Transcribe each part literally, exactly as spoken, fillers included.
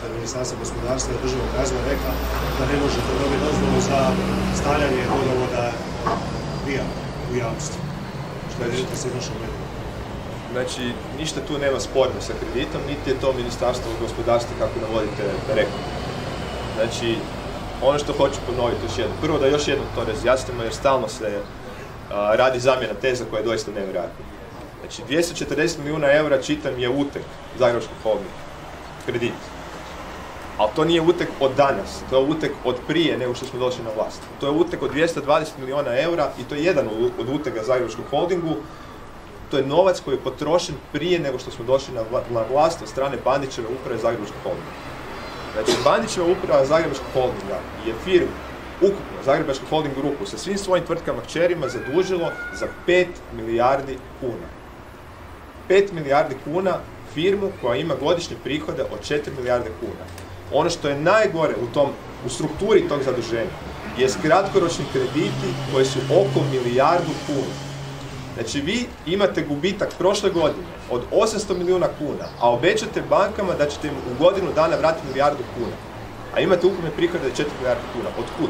Ministarstva gospodarstva i održivog razvoja rekla da ne možete dobiti dozvolu za stavljanje vodovoda vija u javnosti. Što je vidite se našo medije? Znači, ništa tu nema sporno sa kreditom, niti je to Ministarstvo gospodarstva, kako navodite, rekao. Znači, ono što hoću ponoviti još jednom. Prvo da još jednom to razjasnimo, jer stalno se a, radi zamjena teza koja je doista nevjerojatna. Znači, dvjesto četrdeset milijuna eura, čitam, je uteg Zagrebačkog holdinga. Kredit. Ali to nije uteg od danas, to je uteg od prije nego što smo došli na vlast. To je uteg od dvjesto dvadeset milijuna eura i to je jedan od utega Zagrebačkog holdingu. To je novac koji je potrošen prije nego što smo došli na vlast od strane Bandićeve uprave Zagrebačkog holdinga. Znači, Bandićeva uprava Zagrebačkog holdinga je firmu, ukupno Zagrebački holding grupu, sa svim svojim tvrtkama kćerima zadužilo za pet milijardi kuna. pet milijardi kuna firmu koja ima godišnje prihode od četiri milijarde kuna. Ono što je najgore u, tom, u strukturi tog zaduženja je kratkoročni krediti koji su oko milijardu kuna. Znači, vi imate gubitak prošle godine od osamsto milijuna kuna, a obećate bankama da ćete im u godinu dana vratiti milijardu kuna. A imate ukupne prihode od četiri milijarde kuna. Otkud?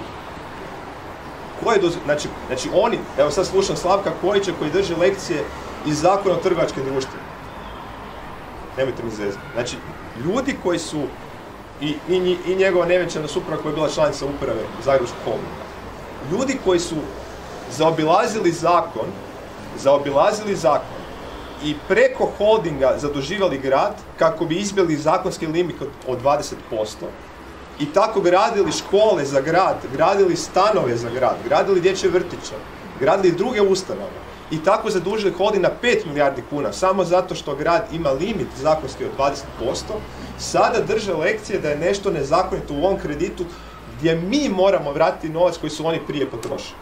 Koje doz... znači, znači oni, evo sad slušam Slavka Kojića koji drži lekcije iz Zakona o trgovačkim društvima. Nemojte mi zezati. Znači, ljudi koji su, i, i, i njegova nevjenčana supruga koja je bila članica uprave Zagrebačkog holdinga, ljudi koji su zaobilazili zakon, zaobilazili zakon i preko holdinga zaduživali grad kako bi izbjegli zakonski limit od dvadeset posto i tako gradili škole za grad, gradili stanove za grad, gradili dječje vrtiće, gradili druge ustanove i tako zadužili holding na pet milijardi kuna samo zato što grad ima limit zakonski od dvadeset posto, sada drže lekcije da je nešto nezakonito u ovom kreditu gdje mi moramo vratiti novac koji su oni prije potrošili.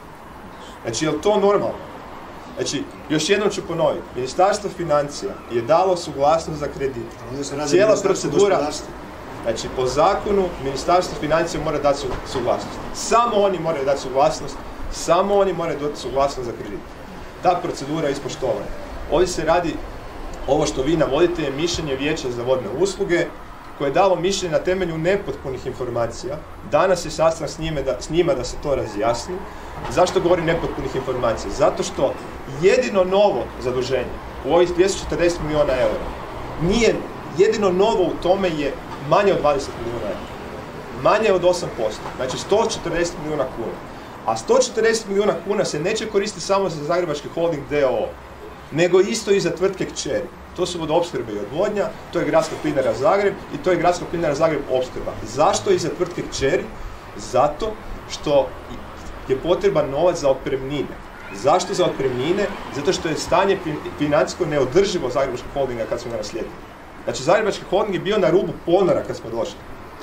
Znači, je li to normalno? Znači, još jednom ću ponoviti, Ministarstvo financija je dalo suglasnost za kredit. Cijela procedura, znači po zakonu Ministarstvo financija mora dati suglasnost. Samo oni moraju dati suglasnost, samo oni moraju dati suglasnost za kredit. Ta procedura je ispoštovana. Ovdje se radi, ovo što vi navodite je mišljenje Vijeća za vodne usluge, koje je dalo mišljenje na temelju nepotpunih informacija. Danas je sastanak s, njime da, s njima da se to razjasni. Zašto govorim nepotpunih informacija? Zato što jedino novo zaduženje u ovih dvjesto četrdeset milijuna eura nije, jedino novo u tome je manje od dvadeset milijuna eura. Manje od osam posto, znači sto četrdeset milijuna kuna. A sto četrdeset milijuna kuna se neće koristiti samo za Zagrebački holding d o o, nego isto i za tvrtke kćeri. To su vodoopskrba i odvodnja, to je Gradska plinara Zagreb i to je Gradska plinara Zagreb opskrba. Zašto i za tvrtke kćeri? Zato što je potreban novac za otpremnine. Zašto za otpremnine? Zato što je stanje financijsko neodrživo Zagrebačkog holdinga kad smo ga naslijedili. Znači, Zagrebački holding je bio na rubu ponora kad smo došli.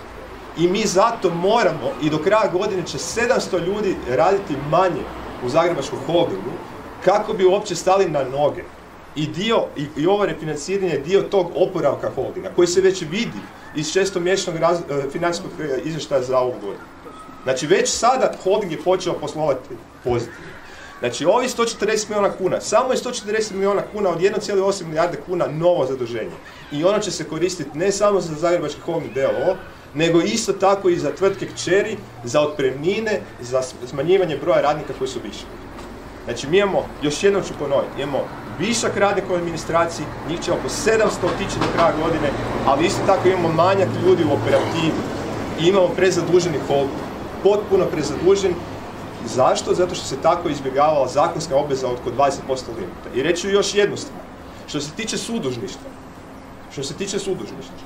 I mi zato moramo, i do kraja godine će sedamsto ljudi raditi manje u Zagrebačkom holdingu kako bi uopće stali na noge. I dio, i, i ovo refinanciranje je dio tog oporavka holdinga, koji se već vidi iz šestomjesečnog raz, financijskog izvještaja za ovu godinu. Znači, već sada holding je počeo poslovati pozitivno. Znači, ovi sto četrdeset milijuna kuna, samo je sto četrdeset milijuna kuna od jedan zarez osam milijarde kuna novo zaduženje. I ono će se koristiti ne samo za Zagrebački holding d o o, nego isto tako i za tvrtke kćeri, za otpremnine, za smanjivanje broja radnika koji su višak. Znači, mi imamo, još jednom ću ponoviti, imamo višak radnika u administraciji, njih će oko sedamsto otići do kraja godine, ali isto tako imamo manjak ljudi u operativi i imamo prezaduženi holding, potpuno prezadužen. Zašto? Zato što se tako izbjegavala zakonska obveza od oko dvadeset posto limita. I reći ću još jednu stvar. Što se tiče sudužništva, što se tiče sudužništva,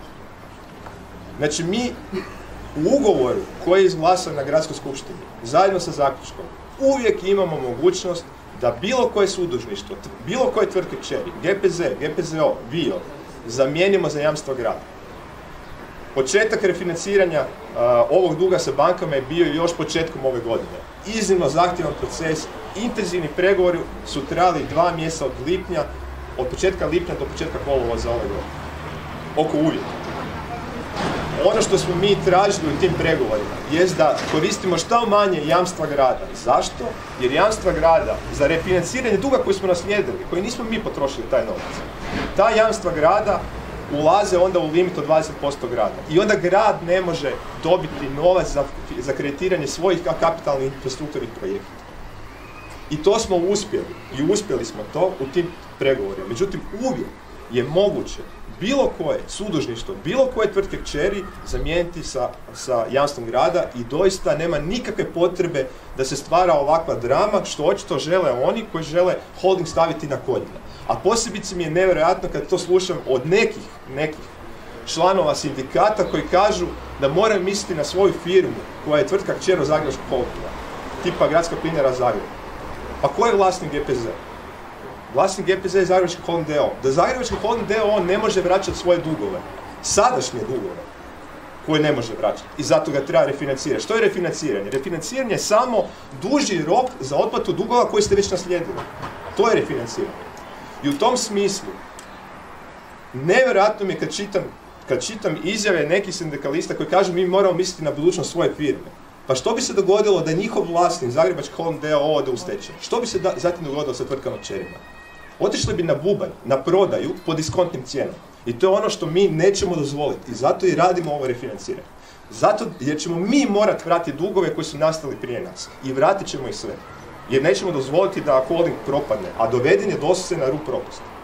znači mi u ugovoru koji je izglasan na gradskoj skupštini, zajedno sa zaključkom, uvijek imamo mogućnost da bilo koje sudužništvo, bilo koje tvrtke kćeri, G P Z, G P Z O, V I O, zamijenimo za jamstvo grada. Početak refinanciranja uh, ovog duga sa bankama je bio još početkom ove godine. Iznimno zahtjevan proces, intenzivni pregovori su trajali dva mjeseca od lipnja, od početka lipnja do početka kolovoza ove godine. Oko uvjeta. Ono što smo mi tražili u tim pregovorima jest da koristimo što manje jamstva grada. Zašto? Jer jamstva grada za refinanciranje duga koji smo naslijedili, koji nismo mi potrošili taj novac, ta jamstva grada ulaze onda u limit od dvadeset posto grada. I onda grad ne može dobiti novac za, za kreditiranje svojih kapitalnih infrastrukturnih projekata. I to smo uspjeli. I uspjeli smo to u tim pregovorima. Međutim, uvijek je moguće bilo koje sudužništvo, bilo koje tvrtke kćeri zamijeniti sa, sa jamstvom grada i doista nema nikakve potrebe da se stvara ovakva drama, što očito žele oni koji žele holding staviti na koljena. A posebice mi je nevjerojatno kad to slušam od nekih, nekih članova sindikata koji kažu da moraju misliti na svoju firmu koja je tvrtka kćer od Zagrebačkog holdinga, tipa Gradska plinara Zagreb. Pa ko je vlasnik G P Z? Vlasnik G P Z je Zagrebački holding d o o. Da Zagrebački holding d o o ne može vraćati svoje dugove, sadašnje dugove, koje ne može vraćati i zato ga treba refinancirati. Što je refinanciranje? Refinanciranje je samo duži rok za otplatu dugova koji ste već naslijedili. To je refinanciranje. I u tom smislu, nevjerojatno mi je kad čitam, kad čitam izjave nekih sindikalista koji kažu mi moramo misliti na budućnost svoje firme. Pa što bi se dogodilo da njihov vlasnik, Zagrebački holding d o o, ode u stečaj? Što bi se da, zatim dogodilo sa tvrtkama kćerima? Otišli bi na bubanj, na prodaju po diskontnim cijenama. I to je ono što mi nećemo dozvoliti. I zato i radimo ovo refinanciranje. Zato jer ćemo mi morati vratiti dugove koji su nastali prije nas. I vratit ćemo ih sve. Jer nećemo dozvoliti da holding propadne, a doveden je doslovce na rub propasti.